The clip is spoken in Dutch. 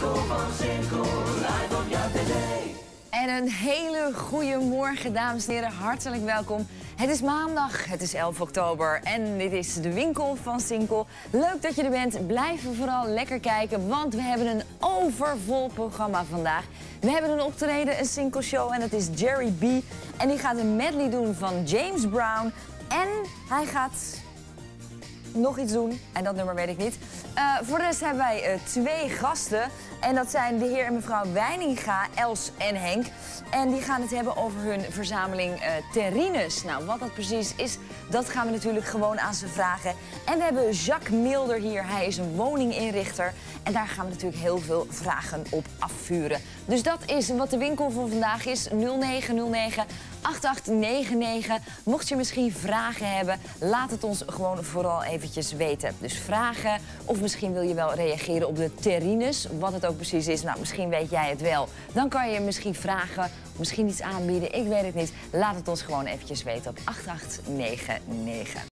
winkel van Zinkel, live op jouw tv. En een hele goede morgen, dames en heren. Hartelijk welkom. Het is maandag, het is 11 oktober en dit is de winkel van Zinkel. Leuk dat je er bent. Blijf vooral lekker kijken, want we hebben een overvol programma vandaag. We hebben een optreden, een Zinkel show en dat is Jerry B. En die gaat een medley doen van James Brown. En hij gaat nog iets doen en dat nummer weet ik niet. Voor de rest hebben wij twee gasten. En dat zijn de heer en mevrouw Wijninga, Els en Henk. En die gaan het hebben over hun verzameling terrines. Nou, wat dat precies is, dat gaan we natuurlijk gewoon aan ze vragen. En we hebben Jacques Milder hier. Hij is een woninginrichter. En daar gaan we natuurlijk heel veel vragen op afvuren. Dus dat is wat de winkel voor vandaag is. 0909 8899. Mocht je misschien vragen hebben, laat het ons gewoon vooral eventjes weten. Dus vragen, of misschien wil je wel reageren op de terrines, wat het ook precies is. Nou, misschien weet jij het wel. Dan kan je misschien vragen, misschien iets aanbieden, ik weet het niet. Laat het ons gewoon eventjes weten op 8899.